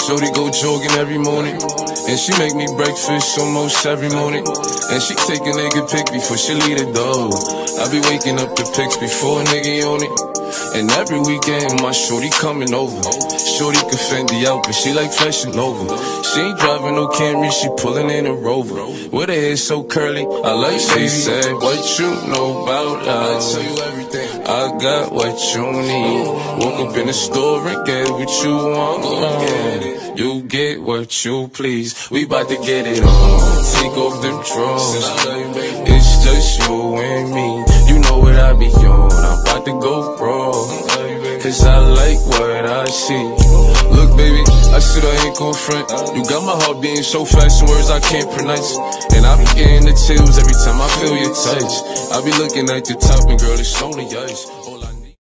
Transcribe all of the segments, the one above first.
Shorty go jogging every morning, and she make me breakfast almost every morning. And she take a nigga pic before she leave the door. I be waking up the pics before a nigga on it. And every weekend my shorty coming over. Shorty can Fendi out, but she like Fashion Nova. She ain't driving no Camry, she pulling in a Rover. With her hair so curly, I like she said, what you know about us? I tell you everything. I got what you need. Woke up in the store and get what you want. You get what you please. We bout to get it on. Take off them drawers. It's just you and me. You know what I be on. I'm about to go raw, cause I like what I see. Look baby, I said I ain't gon' front. You got my heart beating so fast in words I can't pronounce. And I be getting the chills every time I feel your touch. I be looking at the top and girl, it's only us. All I need.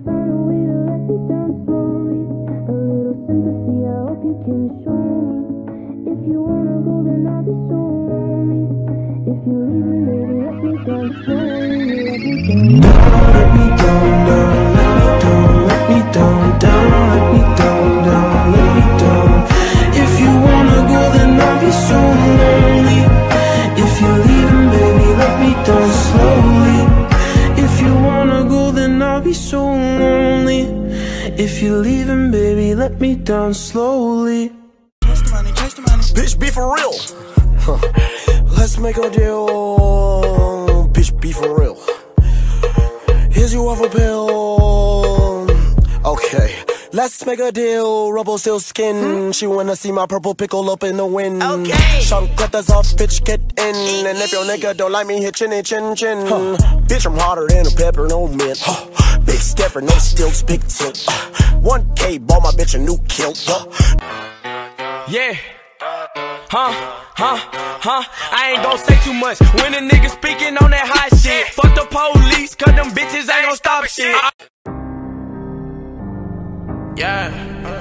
If you're leaving, baby, let me down slowly. Bitch, be for real. Let's make a deal. Bitch, be for real. Here's your waffle pill. Okay, let's make a deal. Rubble seal skin. She wanna see my purple pickle up in the wind. Okay. Chunk cut us off, bitch, get in. And if your nigga don't like me, hit chinny chin chin. Bitch, I'm hotter than a pepper, no mint. Big stepper, no stilts, big tilt. 1K, bought my bitch a new kilt. Yeah. I ain't gon' say too much when a nigga speaking on that hot shit. Fuck the police, cause them bitches ain't gon' stop shit. Yeah.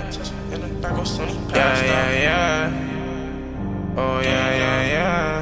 Yeah. Oh, yeah.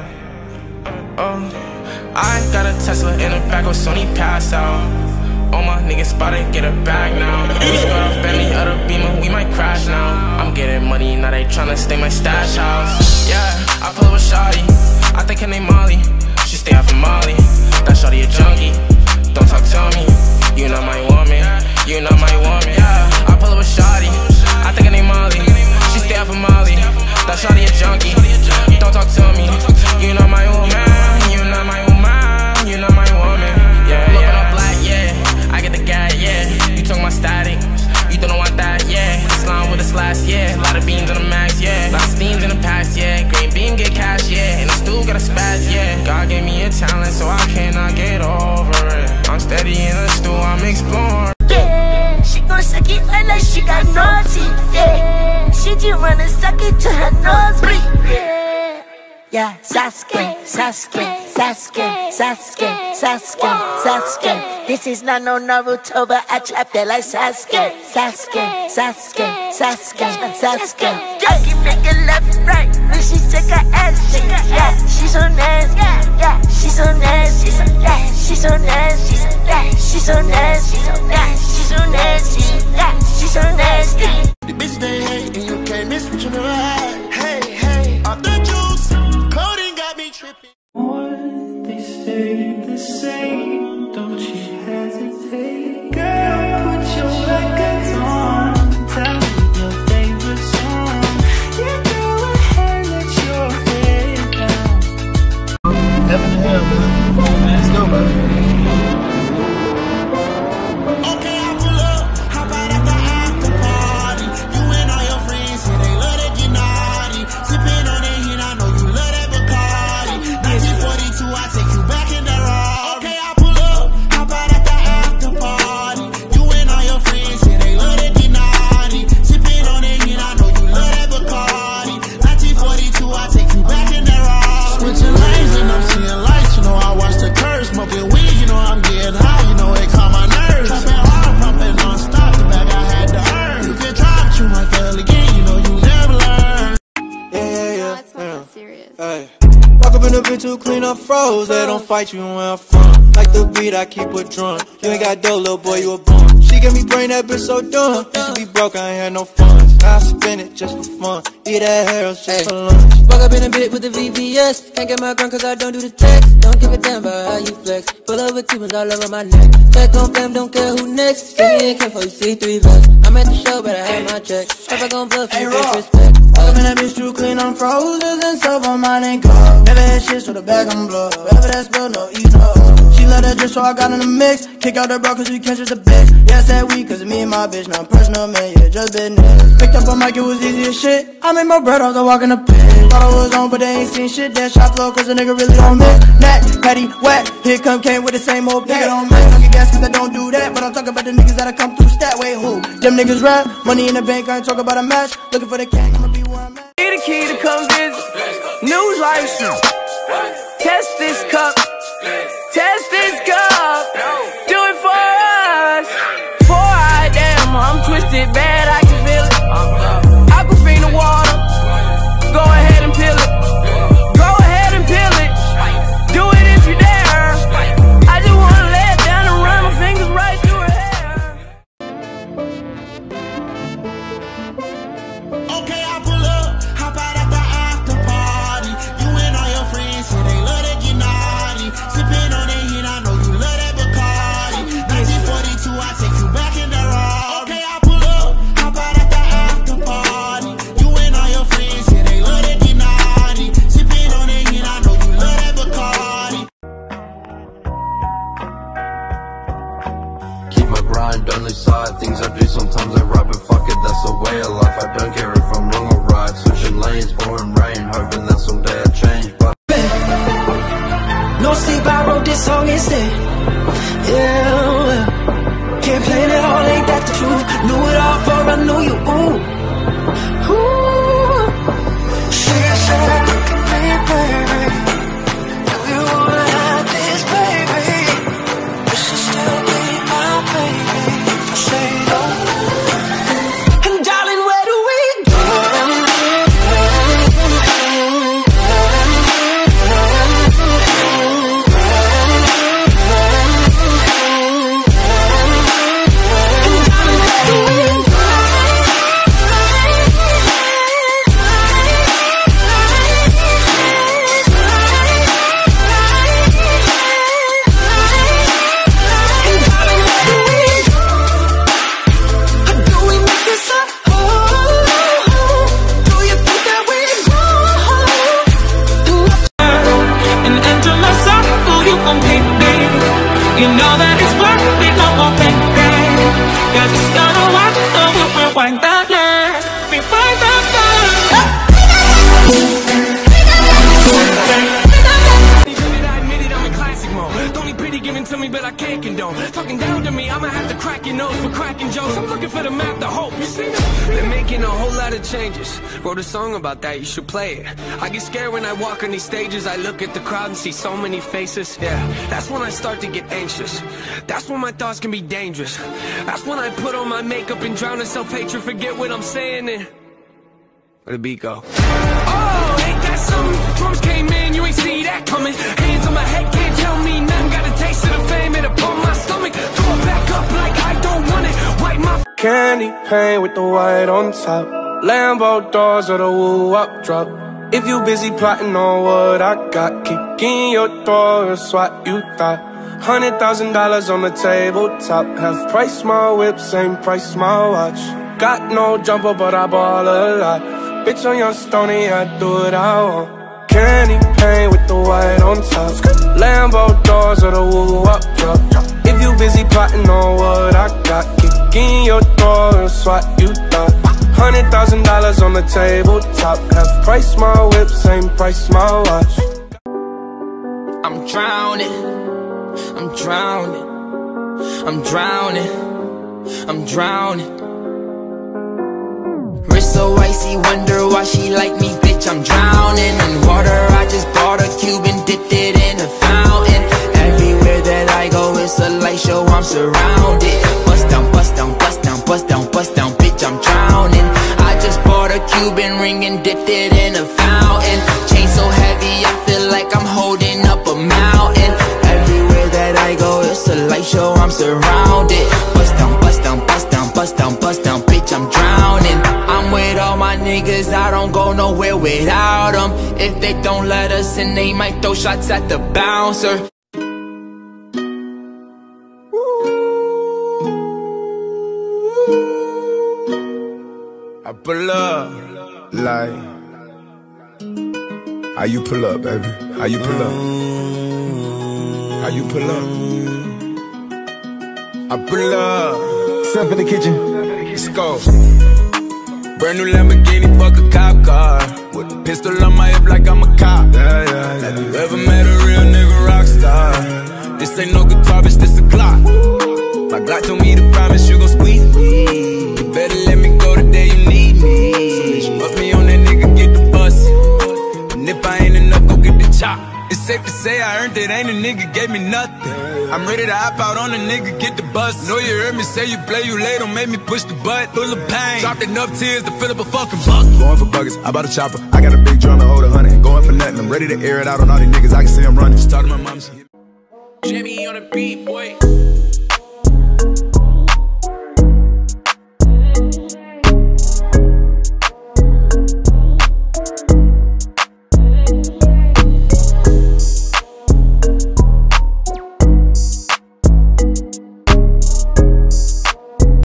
Oh, I got a Tesla in the back of Sony, pass out. All my niggas spotted, get a bag now. You squad off Bentley, other Beamer, we might crash now. I'm getting money, now they tryna stay my stash house. Yeah, I pull up with Shawty, I think her name Molly. She stay out for Molly, that Shawty a junkie. Don't talk to me, you not my woman. You not my woman. Yeah, I pull up with Shawty, I think her name Molly. She stay out for Molly, that Shawty a junkie. Don't talk to me, you not my woman. You not my woman, you not my woman. Yeah. I get the guy, yeah. You talk my static, you don't want that, yeah. Slime with a slash, yeah. A lot of beans on the max, yeah. A lot of steams in the past, yeah. Green beam get cash, yeah. And the stool got a spaz, yeah. God gave me a talent, so I cannot get over it. I'm steady in the stool, I'm exploring. Yeah, she gon' suck it like she got no teeth, yeah. She just wanna suck it to her nose, yeah. Yeah, Sasuke. This is not no Naruto, but I trapped it like Sasuke. I can make it left, right, when she shake her ass, yeah. She's so nasty, yeah. She's so nasty, yeah. She's so nasty, yeah. She's so nasty, yeah. She's so nasty, yeah. She's so nasty. The bitch they hate and you can't miss what you never had. Hey, off the juice, coding got me tripping. They stay the same, don't you hesitate. Girl, put your records on. Tell me your favorite song. Yeah, go ahead, let your head down. Heaven to hell, man. Let's go, man. Okay, I pull up, hop out at the after party. You and all your friends, yeah, they love that get naughty. Sipping on that hit, I know you love that Bacardi. 1942, I take you back in that raw. Okay, I pull up, hop out at the after party. You and all your friends, yeah, they love that get naughty. Sipping on that hit, I know you love that Bacardi. 1942, I take you back in that raw. Switching lanes and I'm seeing lights, you know I watch the curves. Smoking weed, you know I'm getting high, you know it calm my nerves. Trapping hard, pumping non-stop, the bag I had to earn. You can try, but you might fail again, you know you never learn. Yeah. It's not that serious. Hey. Walk up in the bitch to clean up froze. They don't fight you where I'm from. Like the beat, I keep her drunk. You ain't got dough, little boy, you a bum. She gave me brain, that bitch so dumb. Used to be broke, I ain't had no funds. I spend it just for fun. Eat at Harold's just for lunch. Walk up in a bit with the VVS. Can't get my gun cause I don't do the text. Don't give a damn about how you flex. Pull up with Cubans all over my neck. Check on fam, don't care who next. See me in Ken for you see 3 vets. I'm at the show, but I have my check. If I gon' bluff, you get respect. Walk up in that bitch too clean, I'm frozen and sober, mine ain't gone. Never had shit, so the bag I'm blood. Whatever that spell, no eat no. She love that dress, so I got in the mix. Kick out the bro, cause we catch us a bitch. Yeah, I said we, cause me and my bitch, not personal, man, yeah, just business. Picked up a mic, it was easy as shit. I made my bread off the walk in the pit. Thought I was on, but they ain't seen shit. That shot flow, cause the nigga really don't miss. Neck, patty, wet. Here come came with the same old nigga don't miss. Don't get gas, cause I don't do that. But I'm talking about the niggas that'll come through stat. Wait, who? Them niggas rap, money in the bank, I ain't talking about a match. Looking for the king, I'ma be where I'm at. Need a key to come visit. News license. Test this cup. Test this cup. Do it for us. 4 eye damn, I'm twisted bad, I can feel it. Aquafina water. Go ahead and peel it. Go ahead and peel it. Do it if you dare. I just wanna lay it down and run my fingers right through her hair. Okay, I pull up, hop out at the after party. You and all your friends say they love to get naughty. Sipping on that hit, I know you love that Bacardi. 1942, I take you back in the raw. Okay, I pull up, hop out at the after party. You and all your friends say they love to get naughty. Sipping on that hit, I know you love that Bacardi. Keep my grind on the side. Things I do, sometimes I rap and fuck it, that's the way of life. I don't care if I'm wrong or right. Switching lanes, pouring rain, hoping that someday I change. But No sleep, I wrote this song instead. Yeah. Can't play it all, ain't that the truth? Knew it all for I knew you. Ooh. Ooh. She said, look at me, baby. Do you wanna have this, baby? This is still be my baby. I say no. And darling, where do we go? You know that it's worth it, no more baby. Cause it's gonna work, so we'll rewind that last. Rewind that I admit it, I'm in classic mode. The only pity given to me, but I can't condone. Talking down to me, I'ma have to crack your nose for cracking jokes. I'm looking for the map, the hope. You see that? They're making a whole lot of changes. Wrote a song about that, you should play it. I get scared when I walk on these stages. I look at the crowd and see so many faces. Yeah, that's when I start to get anxious. That's when my thoughts can be dangerous. That's when I put on my makeup and drown in self-hatred. Forget what I'm saying and where the beat go? Oh, ain't that something? Drums came in, you ain't see that coming. Hands on my head, can't tell me nothing. Got a taste of the fame, it upon my stomach. Throw it back up like I don't want it. Wipe my candy paint with the white on top. Lambo doors or the woo-up drop. If you busy plotting on what I got, kick in your door and swat you thought. $100,000 on the tabletop. Half price my whip, same price my watch. Got no jumper, but I ball a lot. Bitch on your stony, I do what I want. Candy paint with the white on top. Lambo doors or the woo-up drop. If you busy plotting on what I got, kick in your door and swat you thought. $100,000 on the tabletop. Half price my whip, same price my watch. I'm drowning, I'm drowning, I'm drowning, I'm drowning. Wrist so icy, wonder why she like me, bitch, I'm drowning. In water, I just bought a cube and dipped it in a fountain. Everywhere that I go, it's a light show, I'm surrounded. Bust down, bust down, bust down, bust down, bust down, bitch, I'm drowning. I just bought a Cuban ring and dipped it in a fountain. Chain so heavy, I feel like I'm holding up a mountain. Everywhere that I go, it's a light show, I'm surrounded. Bust down, bust down, bust down, bust down, bust down, bitch, I'm drowning. I'm niggas, I don't go nowhere without them. If they don't let us in, they might throw shots at the bouncer. I pull up, like, how you pull up, baby? How you pull up? How you pull up? I pull up. Step in the kitchen. Let's go. Brand new Lamborghini, fuck a cop car. With a pistol on my hip like I'm a cop. Have you ever met a real nigga rock star? This ain't no guitar, bitch, this a Glock. My Glock told me to promise you gon' squeeze me. You better let me go the day you need me. So bitch, fuck me on that nigga, get the bus. And if I ain't enough, go get the chop. It's safe to say I earned it, ain't a nigga gave me nothing. I'm ready to hop out on a nigga, get the bus. Know you heard me say you play, you late, don't make me push the butt. Full of pain, dropped enough tears to fill up a fucking bucket. Going for buggers, I bought a chopper. I got a big drum to hold 100. Going for nothing, I'm ready to air it out on all these niggas, I can see I'm running. Just talk to my mom, she hit me. Jimmy on the beat, boy.